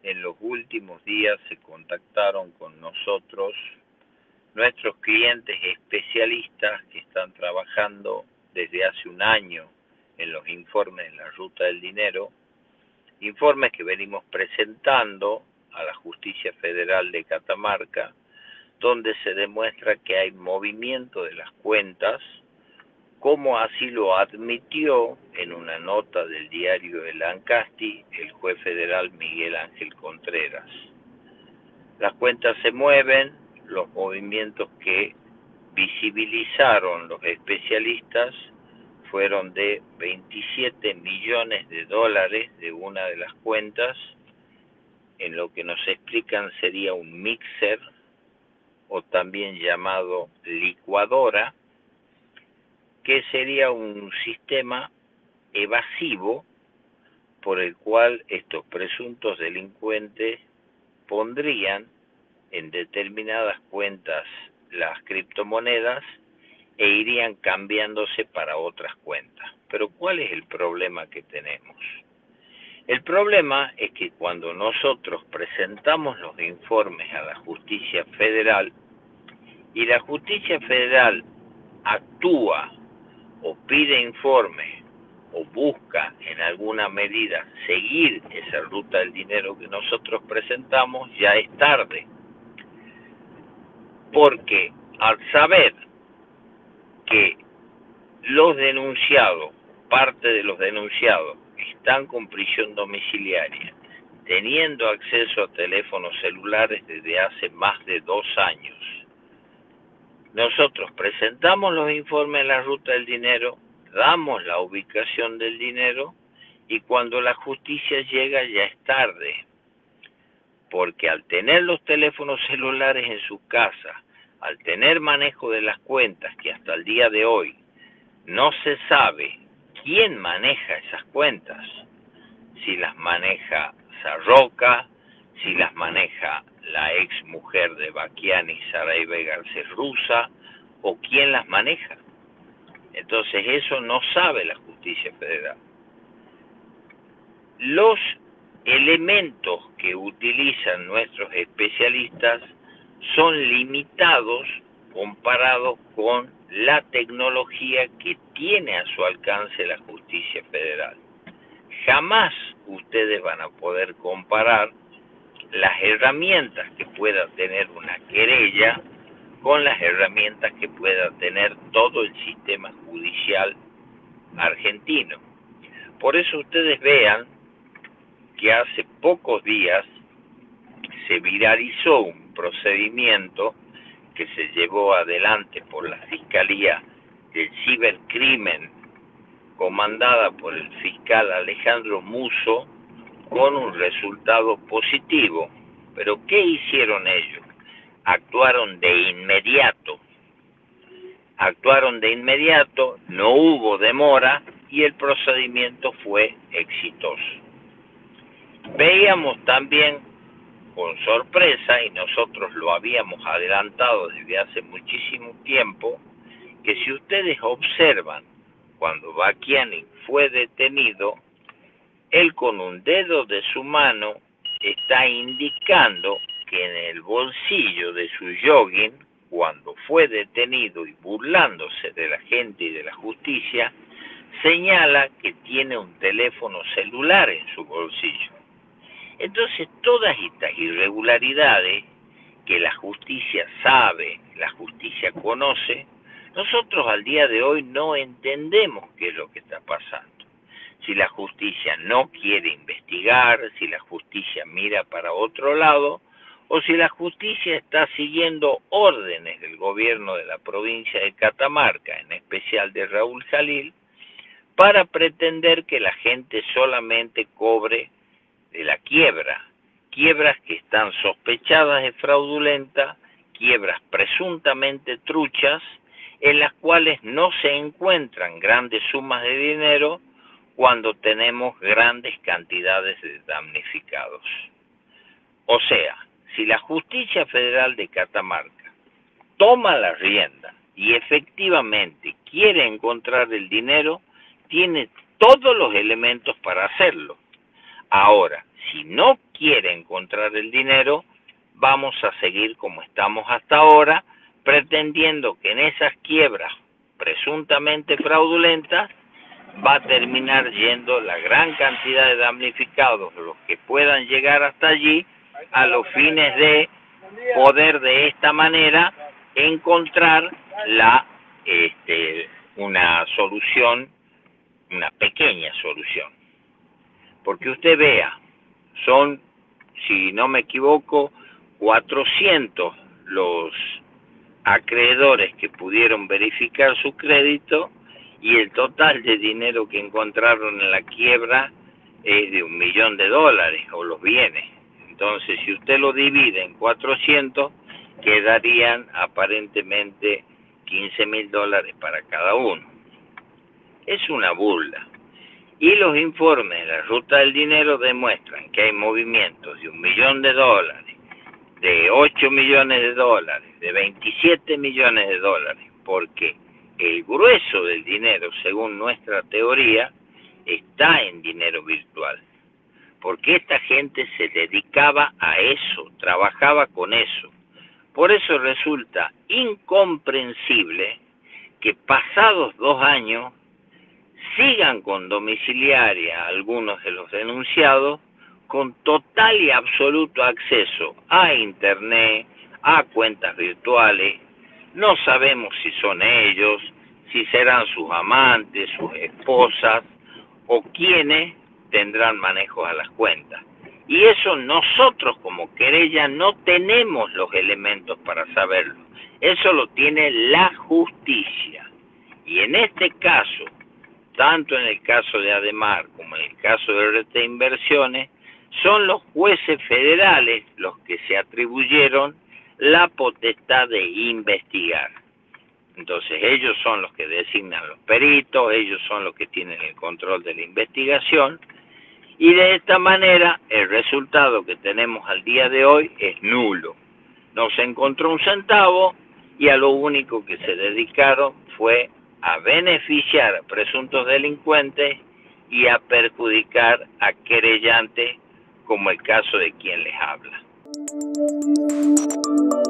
en los últimos días se contactaron con nosotros nuestros clientes especialistas que están trabajando desde hace un año en los informes de la Ruta del Dinero, informes que venimos presentando a la Justicia Federal de Catamarca, donde se demuestra que hay movimiento de las cuentas, como así lo admitió en una nota del diario El Ancasti el juez federal Miguel Ángel Contreras. Las cuentas se mueven, los movimientos que visibilizaron los especialistas fueron de 27 millones de dólares de una de las cuentas, en lo que nos explican sería un mixer o también llamado licuadora, que sería un sistema evasivo por el cual estos presuntos delincuentes pondrían en determinadas cuentas las criptomonedas e irían cambiándose para otras cuentas. Pero ¿cuál es el problema que tenemos? El problema es que cuando nosotros presentamos los informes a la Justicia Federal y la Justicia Federal actúa o pide informe o busca en alguna medida seguir esa ruta del dinero que nosotros presentamos, ya es tarde. Porque al saber que los denunciados, parte de los denunciados, están con prisión domiciliaria, teniendo acceso a teléfonos celulares desde hace más de 2 años, nosotros presentamos los informes de la Ruta del Dinero, damos la ubicación del dinero y cuando la justicia llega ya es tarde. Porque al tener los teléfonos celulares en su casa, al tener manejo de las cuentas, que hasta el día de hoy no se sabe quién maneja esas cuentas, si las maneja Sarroca, si las maneja la ex mujer de Baquiani, Saraibe Garcés Rusa, o quién las maneja. Entonces eso no sabe la Justicia Federal. Los elementos que utilizan nuestros especialistas son limitados comparados con la tecnología que tiene a su alcance la Justicia Federal. Jamás ustedes van a poder comparar las herramientas que pueda tener una querella con las herramientas que pueda tener todo el sistema judicial argentino. Por eso ustedes vean que hace pocos días se viralizó un procedimiento que se llevó adelante por la Fiscalía del Cibercrimen, comandada por el fiscal Alejandro Musso, con un resultado positivo. Pero ¿qué hicieron ellos? Actuaron de inmediato, no hubo demora y el procedimiento fue exitoso. Veíamos también con sorpresa, y nosotros lo habíamos adelantado desde hace muchísimo tiempo, que si ustedes observan, cuando Baquiani fue detenido, él con un dedo de su mano está indicando que en el bolsillo de su jogging, cuando fue detenido y burlándose de la gente y de la justicia, señala que tiene un teléfono celular en su bolsillo. Entonces todas estas irregularidades que la justicia sabe, la justicia conoce, nosotros al día de hoy no entendemos qué es lo que está pasando. Si la justicia no quiere investigar, si la justicia mira para otro lado, o si la justicia está siguiendo órdenes del gobierno de la provincia de Catamarca, en especial de Raúl Jalil, para pretender que la gente solamente cobre de la quiebras que están sospechadas de fraudulenta, quiebras presuntamente truchas, en las cuales no se encuentran grandes sumas de dinero cuando tenemos grandes cantidades de damnificados. O sea, si la Justicia Federal de Catamarca toma la rienda y efectivamente quiere encontrar el dinero, tiene todos los elementos para hacerlo. Ahora, Si no quiere encontrar el dinero, vamos a seguir como estamos hasta ahora, pretendiendo que en esas quiebras presuntamente fraudulentas va a terminar yendo la gran cantidad de damnificados, los que puedan llegar hasta allí, a los fines de poder de esta manera encontrar una solución, una pequeña solución. Porque usted vea, son, si no me equivoco, 400 los acreedores que pudieron verificar su crédito, y el total de dinero que encontraron en la quiebra es de $1 millón, o los bienes. Entonces, si usted lo divide en 400, quedarían aparentemente $15.000 para cada uno. Es una burla. Y los informes de la ruta del dinero demuestran que hay movimientos de $1 millón, de $8 millones, de $27 millones, porque el grueso del dinero, según nuestra teoría, está en dinero virtual. Porque esta gente se dedicaba a eso, trabajaba con eso. Por eso resulta incomprensible que pasados 2 años sigan con domiciliaria algunos de los denunciados, con total y absoluto acceso a internet, a cuentas virtuales. No sabemos si son ellos, si serán sus amantes, sus esposas, o quienes tendrán manejo a las cuentas. Y eso nosotros como querella no tenemos los elementos para saberlo. Eso lo tiene la justicia. Y en este caso, tanto en el caso de Ademar como en el caso de RT Inversiones, son los jueces federales los que se atribuyeron la potestad de investigar. Entonces ellos son los que designan los peritos, ellos son los que tienen el control de la investigación, y de esta manera el resultado que tenemos al día de hoy es nulo. No se encontró un centavo, y a lo único que se dedicaron fue a beneficiar a presuntos delincuentes y a perjudicar a querellantes, como el caso de quien les habla.